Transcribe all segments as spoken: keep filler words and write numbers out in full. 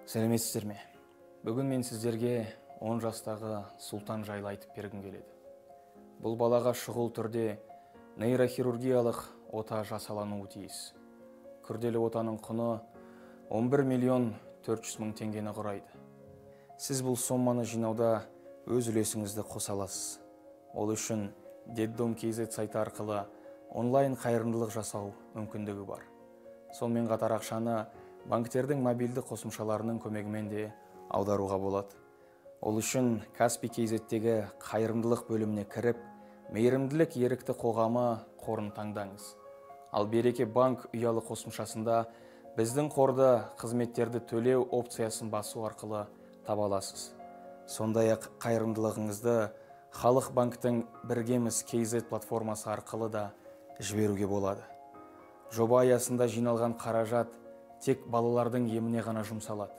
Сәлеметсіздер ме? Бүгін мен сіздерге он жастағы Сұлтан жайлы айтып бергім келеді. Бұл балаға шұғыл түрде нейрохирургиялық ота жасалануы тиіс. Күрделі отаның құны он бір миллион төрт жүз мың теңгені құрайды. Сіз бұл соманы жинауда өз үлесіңізді қоса аласыз. Ол үшін детдом кз сайты арқылы онлайн қайырымдылық жасау мүмкіндігі бар. Сонымен қатар ақшаны банктердің мобильді қосымшаларының көмегімен де аударуға болады. Ол үшін Каспий кз-тегі қайырымдылық бөліміне кіріп, мейірімділік ерікті қоғамы қорын таңдаңыз. Ал Береке банк ұялы қосымшасында біздің қорды қызметтерді төлеу опциясын басу арқылы таба аласыз. Сондай-ақ қайырымдылығыңызды Халық банктің Біргеміз кз платформасы арқылы да жіберуге болады. Жоба аясында жиналған қаражат тек балалардың еміне ғана жұмсалады.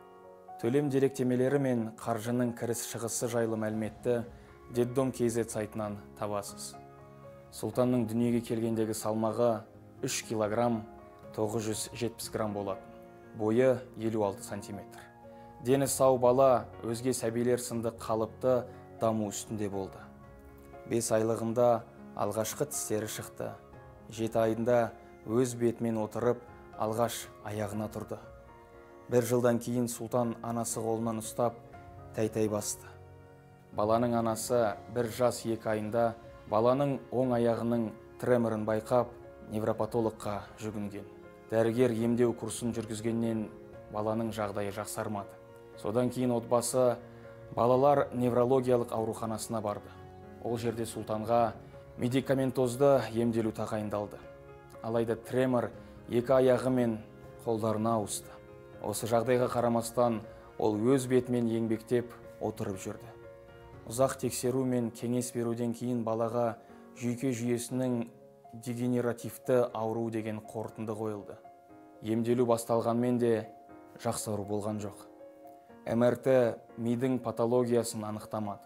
Төлем деректемелері мен қаржының кіріс шығысы жайлы мәліметті детдом кз сайтынан табасыз. Сұлтанның дүниеге келгендегі салмағы үш килограмм тоғыз жүз жетпіс грамм болатын. Бойы елу алты сантиметр. Дені сау бала өзге сәбилер сынды қалыпты даму үстінде болды. бес айлығында алғашқы тістері шықты. жеті айында өз бетімен отырып, алғаш аяғына тұрды. Бір жылдан кейін Сұлтан анасы қолынан ұстап, тәй-тәй басты. Баланың анасы бір жас екі айында баланың оң аяғының треморын байқап, невропатологқа жүгінген. Дәрігер емдеу курсын жүргізгеннен баланың жағдайы жақсармады. Содан кейін отбасы балалар неврологиялық ауруханасына барды. Ол жерде Сұлтанға медикаментозды емделу тағайындалды. Алайда тремор екі аяғы мен қолдарына ауысты. Осы жағдайға қарамастан ол өз бетімен еңбектеп отырып жүрді. Ұзақ тексеру мен кеңес беруден кейін балаға жүйке жүйесінің дегенеративті ауру деген қорытынды қойылды. Емделу басталғанмен де жақсару болған жоқ. эм эр тэ мидың патологиясын анықтамады.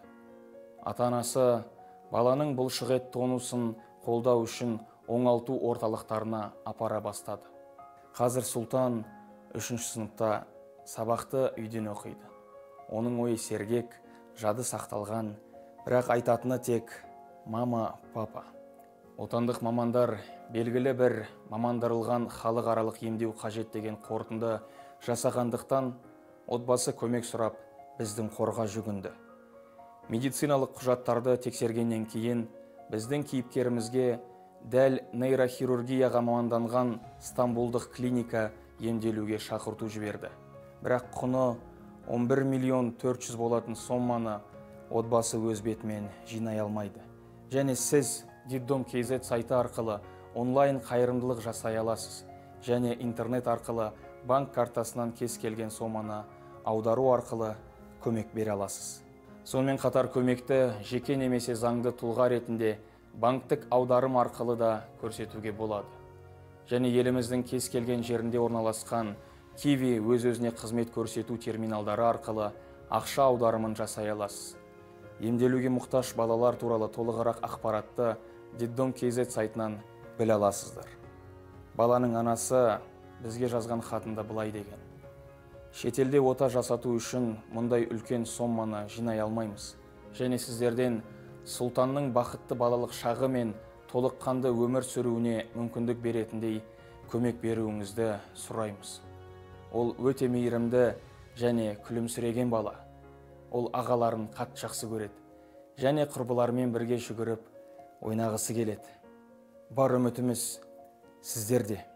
Ата-анасы баланың бұлшықет тонусын қолдау үшін оңалту орталықтарына апара бастады. Қазір Сұлтан үшінші сыныпта, сабақты үйден оқиды. Оның ойы сергек, жады сақталған, бірақ айтатыны тек мама, папа. Отандық мамандар белгілі бір мамандырылған халықаралық емдеу қажет деген қорытынды жасағандықтан отбасы көмек сұрап біздің қорға жүгінді. Медициналық құжаттарды тексергеннен кейін біздің кейіпкерімізге дәл нейрохирургияға маманданған Стамбулдық клиника емделуге шақырту жіберді. Бірақ құны он бір миллион төрт жүз болатын соманы отбасы өз бетімен жинай алмайды. Және сіз детдом кз сайты арқылы онлайн қайырымдылық жасай аласыз. Және интернет арқылы банк картасынан кез келген соманы аудару арқылы көмек бере аласыз. Сонымен қатар көмекті жеке немесе заңды тұлға ретінде банктік аударым арқылы да көрсетуге болады. Және еліміздің кез келген жерінде орналасқан Киви өз-өзіне қызмет көрсету терминалдары арқылы ақша аударымын жасай аласыз. Емделуге мұқтаж балалар туралы толығырақ ақпаратты детдом кз сайтынан біле аласыздар. Баланың анасы бізге жазған хатында былай деген: шетелде ота жасату үшін мұндай үлкен соманы жинай алмаймыз. Және сіздерден Сұлтанның бақытты балалық шағы мен толыққанды өмір сүруіне мүмкіндік беретіндей көмек беруіңізді сұраймыз. Ол өте мейірімді және күлімсіреген бала. Ол ағаларын қатты жақсы көреді. Және құрбыларымен бірге жүгіріп, ойнағысы келеді. Бар үмітіміз сіздерде.